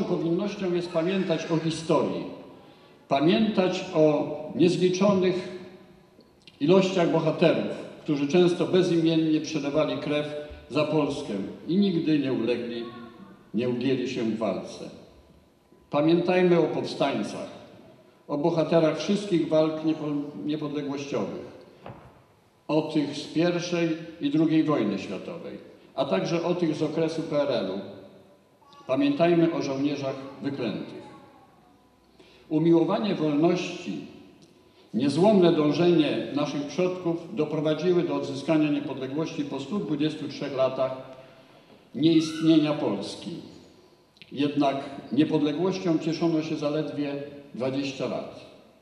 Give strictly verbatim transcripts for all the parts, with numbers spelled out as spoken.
powinnością jest pamiętać o historii, pamiętać o niezliczonych ilościach bohaterów, którzy często bezimiennie przelewali krew za Polskę i nigdy nie ulegli, nie ugięli się w walce. Pamiętajmy o powstańcach, o bohaterach wszystkich walk niepodległościowych, o tych z pierwszej i drugiej wojny światowej, a także o tych z okresu P R L u. Pamiętajmy o żołnierzach wyklętych. Umiłowanie wolności, niezłomne dążenie naszych przodków doprowadziły do odzyskania niepodległości po stu dwudziestu trzech latach nieistnienia Polski. Jednak niepodległością cieszono się zaledwie dwadzieścia lat.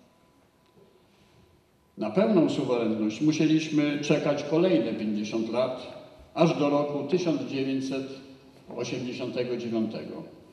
Na pełną suwerenność musieliśmy czekać kolejne pięćdziesiąt lat, aż do roku tysiąc dziewięćset osiemdziesiątego dziewiątego.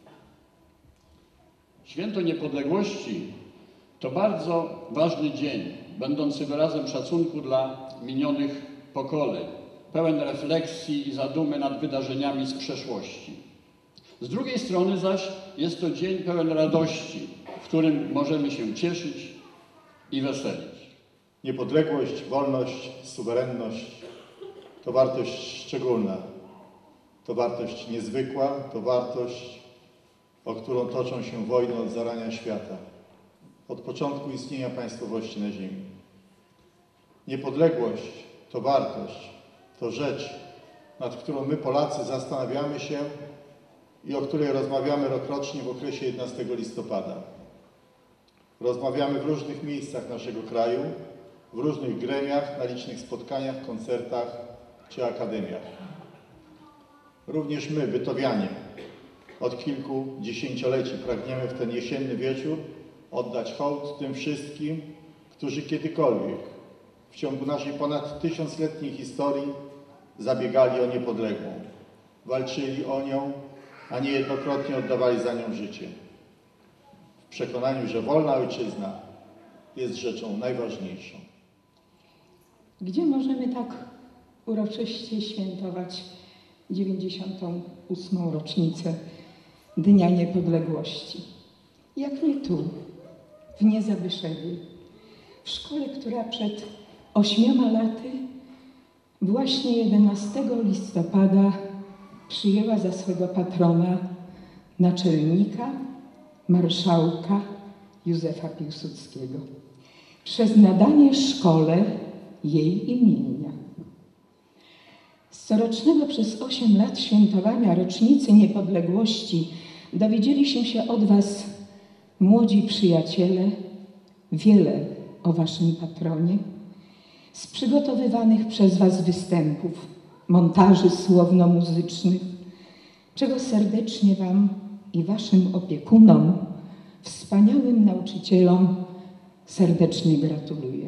Święto Niepodległości to bardzo ważny dzień, będący wyrazem szacunku dla minionych pokoleń, pełen refleksji i zadumy nad wydarzeniami z przeszłości. Z drugiej strony zaś jest to dzień pełen radości, w którym możemy się cieszyć i weselić. Niepodległość, wolność, suwerenność to wartość szczególna, to wartość niezwykła, to wartość, o którą toczą się wojny od zarania świata, od początku istnienia państwowości na ziemi. Niepodległość to wartość, to rzecz, nad którą my Polacy zastanawiamy się i o której rozmawiamy rokrocznie w okresie jedenastego listopada. Rozmawiamy w różnych miejscach naszego kraju, w różnych gremiach, na licznych spotkaniach, koncertach czy akademiach. Również my, bytowianie, od kilku dziesięcioleci pragniemy w ten jesienny wieczór oddać hołd tym wszystkim, którzy kiedykolwiek w ciągu naszej ponad tysiącletniej historii zabiegali o niepodległą, walczyli o nią, a niejednokrotnie oddawali za nią życie. W przekonaniu, że wolna ojczyzna jest rzeczą najważniejszą. Gdzie możemy tak uroczyście świętować dziewięćdziesiątą ósmą rocznicę Dnia Niepodległości? Jak nie tu, w Niezabyszewie, w szkole, która przed ośmioma laty, właśnie jedenastego listopada, przyjęła za swego patrona naczelnika, marszałka Józefa Piłsudskiego przez nadanie szkole jej imienia. Z corocznego przez osiem lat świętowania rocznicy niepodległości dowiedzieliśmy się od Was, młodzi przyjaciele, wiele o Waszym patronie, z przygotowywanych przez Was występów, montaży słowno-muzycznych, czego serdecznie Wam i Waszym opiekunom, wspaniałym nauczycielom serdecznie gratuluję.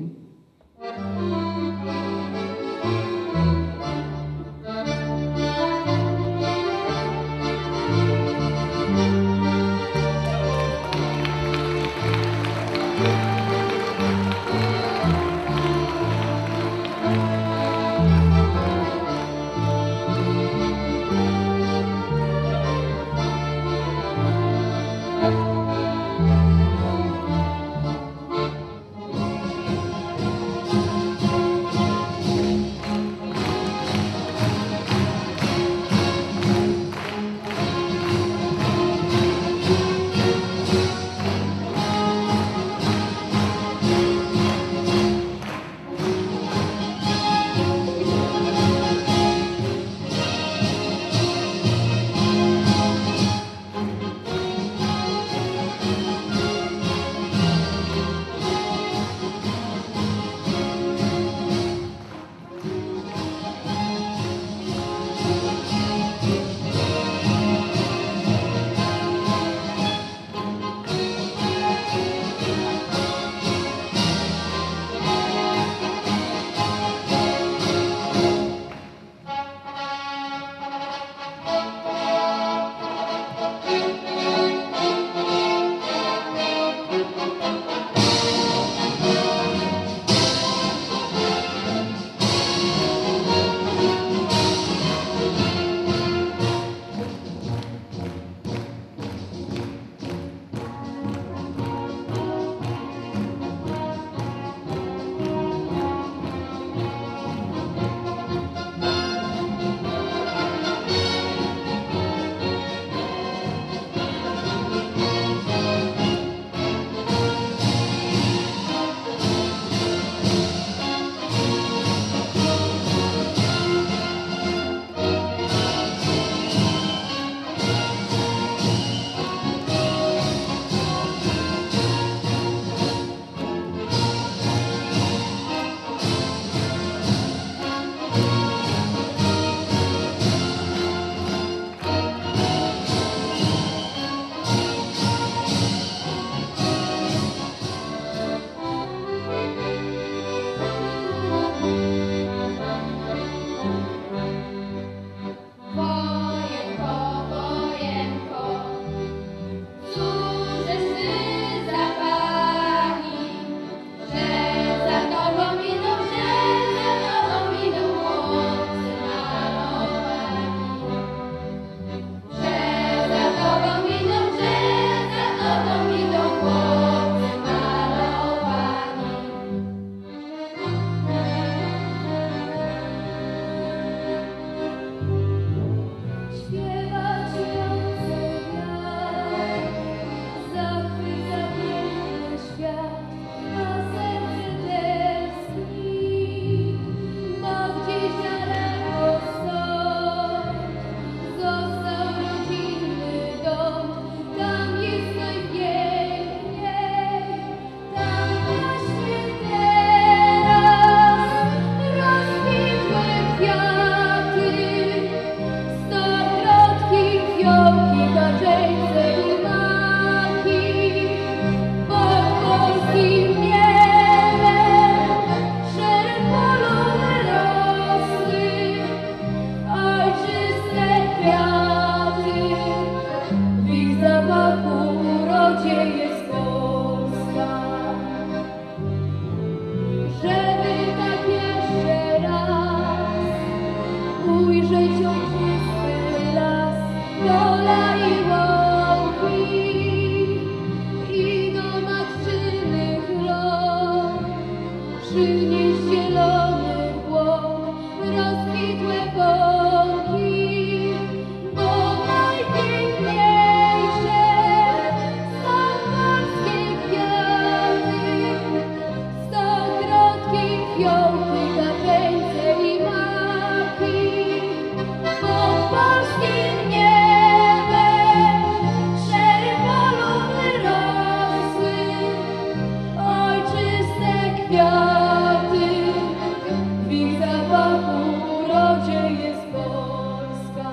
przynieś zielony błąd, rozkwitłe bąki, bo najpiękniejsze są polskie kwiaty, stokrotki, fiołki, gaczeńce i maki. Pod polskim niebem szery polu wyrosły ojczyste kwiaty, w ich zapachu urodzie jest Polska.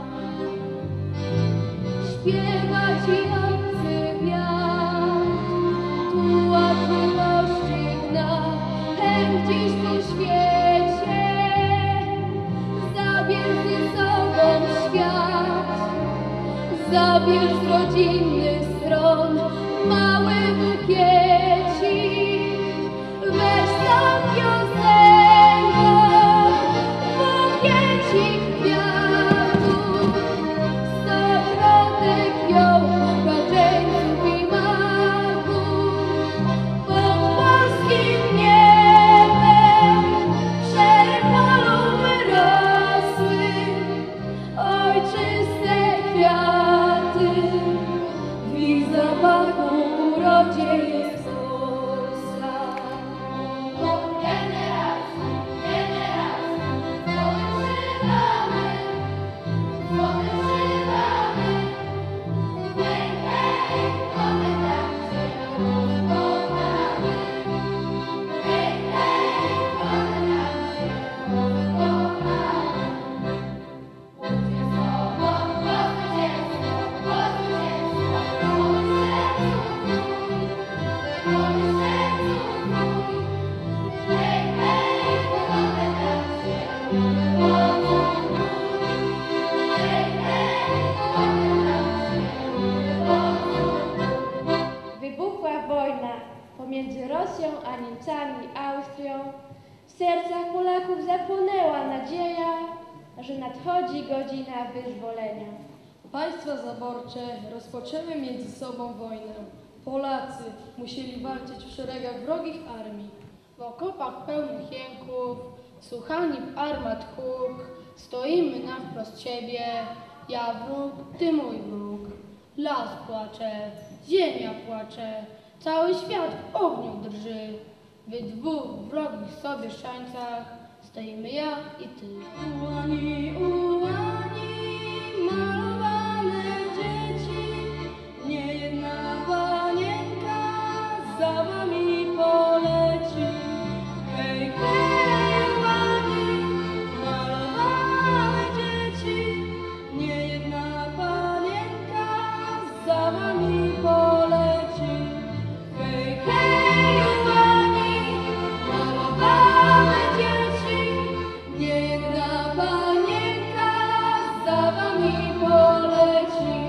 Śpiewa ci obcy wiatr, tuła czułości dna, chęć dziś po świecie. Zabierz ze sobą świat, zabierz z rodzinnych stron mały bukiecik, weź sam piosenką bukiecik kwiatów, stokrotek fiołków, gaczeńców i maków. Pod polskim niebem szery polu wyrosły ojczyste kwiaty, w ich zapachu urodzie jest Polska. Generacji, generacji, podtrzymamy, podtrzymamy. Hej, hej, komendancie, wykonamy. Hej, hej, komendancie, wykonamy. Łódźcie sobą, po zwycięstwo, po zwycięstwo, po sercu twój, po sercu twój. Hej, hej, komendancie, wykonamy. Hej, hej, komendancie, wykonamy. Wybuchła wojna pomiędzy Rosją a Niemcami i Austrią. W sercach Polaków zapłonęła nadzieja, że nadchodzi godzina wyzwolenia. Państwa zaborcze rozpoczęły między sobą wojnę. Polacy musieli walczyć w szeregach wrogich armii. W okopach pełnych jęków, słuchani armat huk, stoimy na wprost siebie, ja wróg, ty mój wróg. Las płacze, ziemia płacze, cały świat w ogniu drży. W dwóch wrogich sobie szańcach stoimy ja i ty. Ułani, ułani, malowane dzieci, niejedna panienka za wami poleci. Hej, hej, ułani, malowane dzieci, niejedna panienka za wami poleci. Hej, hej, ułani, malowane dzieci, niejedna panienka za wami poleci.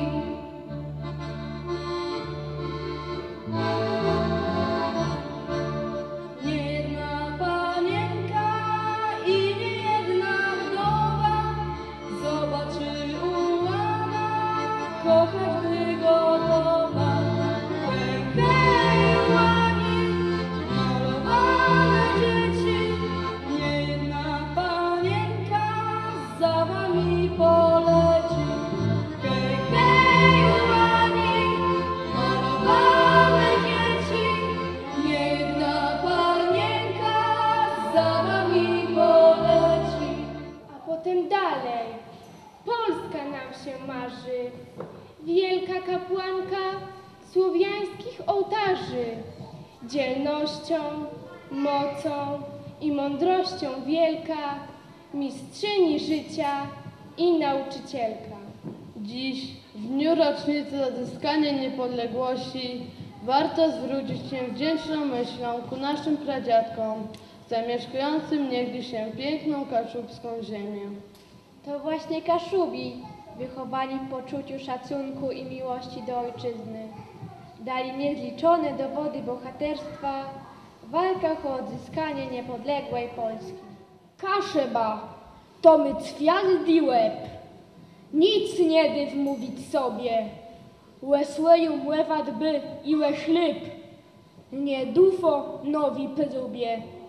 Niejedna panienka i niejedna wdowa zobaczy ułana, kochać by gotowa. Hej, hej, ułani, malowane dzieci, niejedna panienka za wami poleci. Hej, hej, ułani, malowane dzieci, niejedna panienka za wami poleci. A potem dalej. Polska nam się marzy, wielka kapłanka słowiańskich ołtarzy. Dzielnością, mocą i mądrością wielka, mistrzyni życia i nauczycielka. Dziś, w dniu rocznicy odzyskania niepodległości, warto zwrócić się wdzięczną myślą ku naszym pradziadkom, zamieszkującym niegdyś się piękną kaszubską ziemię. To właśnie Kaszubi, wychowani w poczuciu szacunku i miłości do ojczyzny, dali niezliczone dowody bohaterstwa w walkach o odzyskanie niepodległej Polski. Kaszeba, to my cwiazdy łeb, nic nie dyw mówić sobie, łesłeju młewat by i łe ślip, nie dufo nowi pydubie.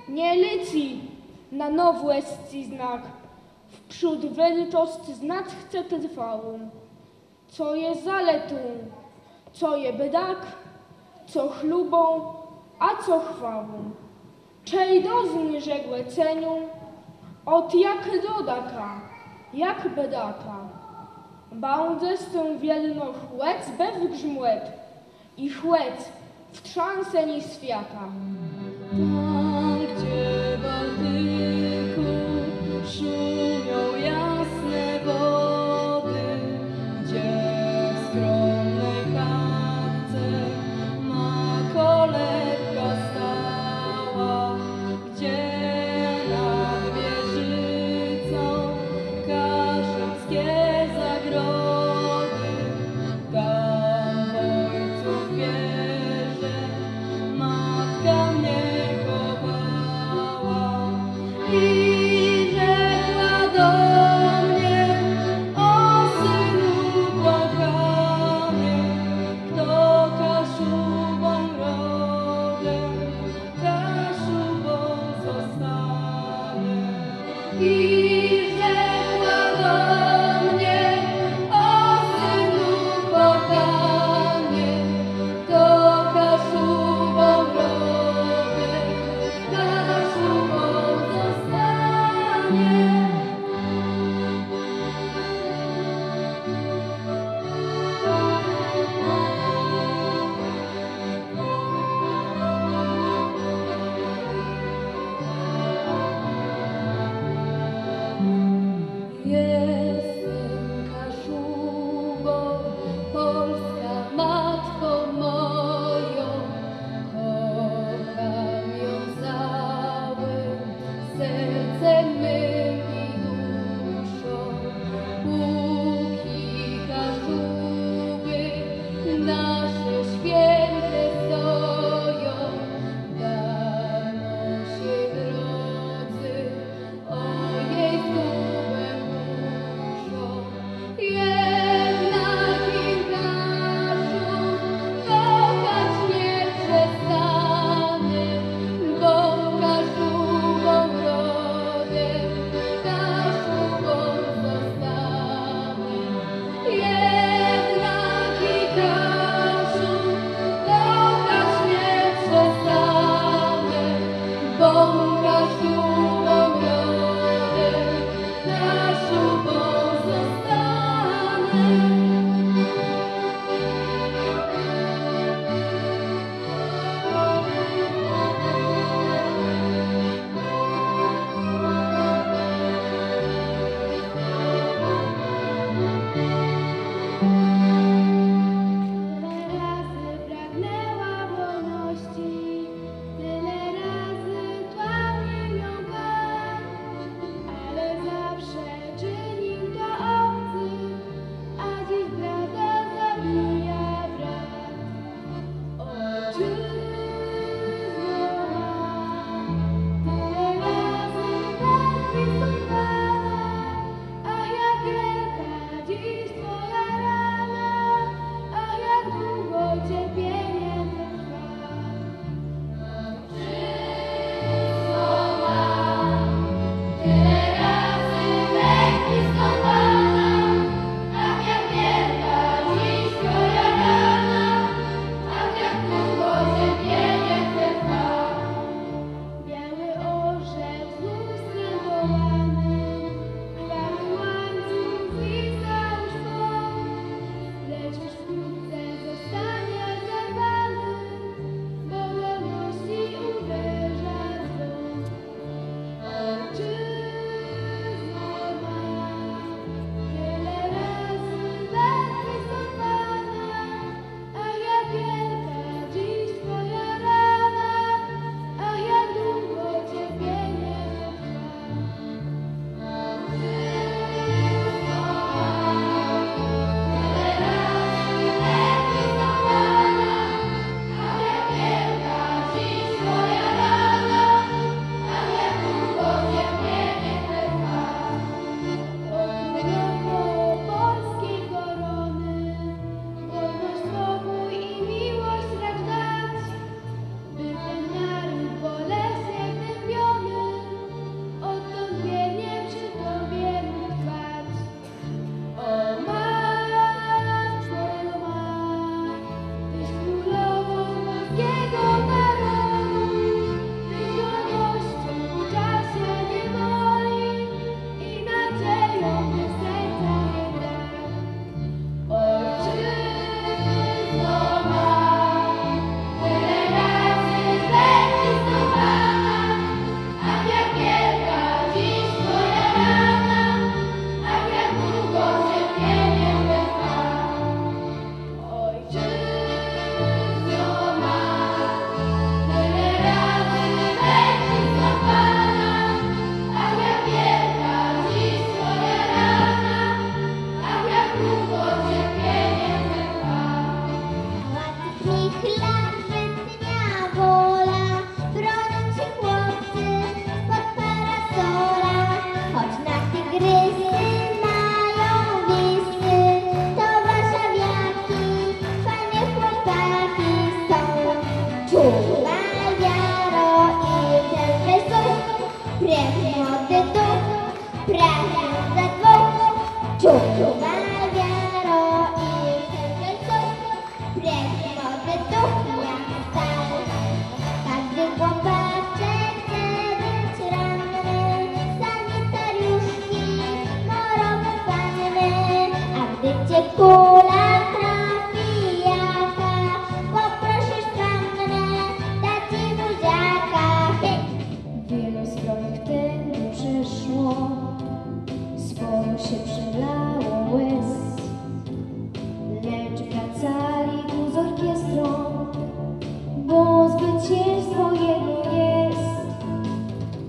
nie liczy na nowości znak. Wprzód wielkość znać chce trwałą. Co jest zaletą, co je biedak, co chlubą, a co chwałą. Czej dozni żegłe cenią, od jak rodaka, jak bedaka. Bądź z tą wierno chłec bez grzmłet i chłec w trzęseni świata. Tam, gdzie w Bałtyku szumią jasne wody, gdzie w skromnej chatce ma kolebka stała, gdzie nad wieżycą kaszubskie zagrody, tam w ojców wierzę matka mnie kochała i rzekła do mnie: o synu kochany, kto Kaszubą rodem, Kaszubą zostanie. I rzekła do mnie: o synu kochany, kto Kaszubą rodem, Kaszubą zostanie.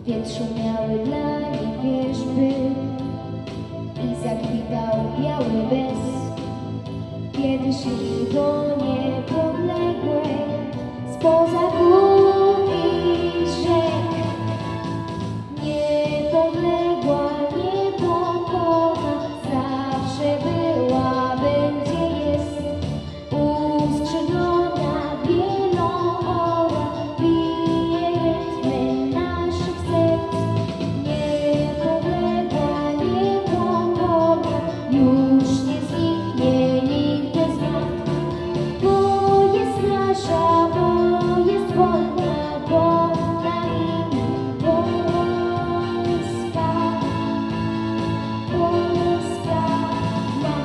W wietrzu miały dla nich wierzby i zakwitał biały bez. Kiedy szli do niepodległej spoza gór i rzek. Niepodległa, niepokorna, zawsze była, będzie, jest. Uskrzydlona, wieloora, bije rytmy naszych serc. Niepodległa, niepokorna, już nie zniknie nigdy z nas. Bo jest nasza, bo jest wolna, bo na imię Polska, Polska ma.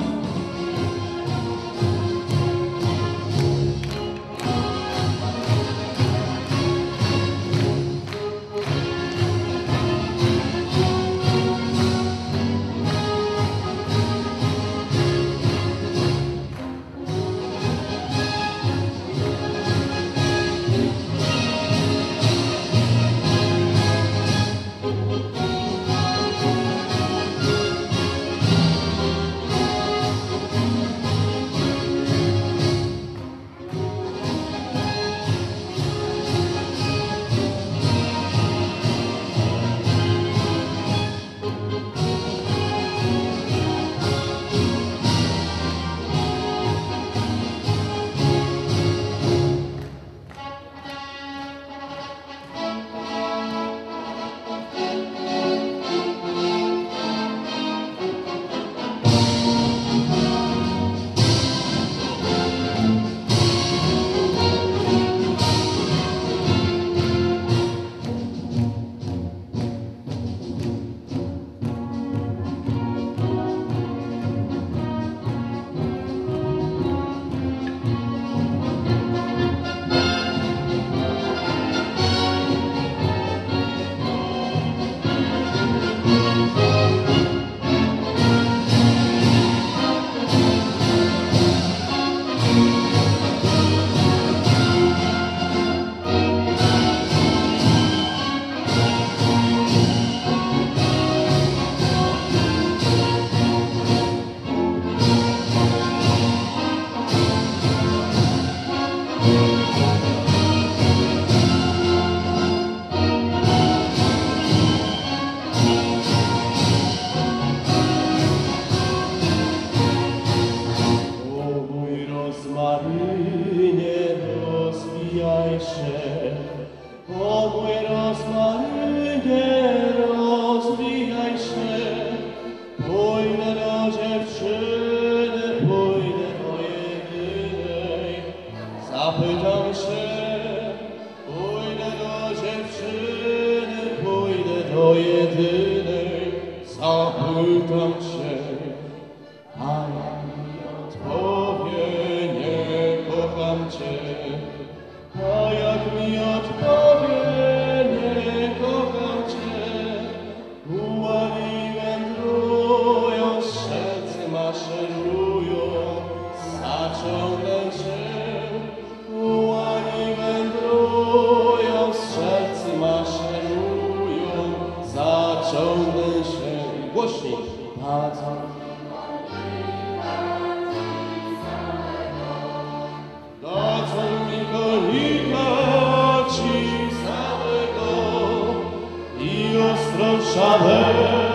Rozmarynie, rozwijaj się, o mój rozmarynie, rozwijaj się. Pójdę do dziewczyny, pójdę do jedynej, zapytam się. Pójdę do dziewczyny, pójdę do jedynej, zapytam się. A jak mi odpowie, nie kocham cię. A jak mi odpowie, nie kocham cię. Ułani wędrują, serce maszerują, zaciągnę cię. Ułani wędrują, serce maszerują, zaciągnę się. Głośniej. Patrz. Dadzą mi kolika ci samego i ostrą szabę.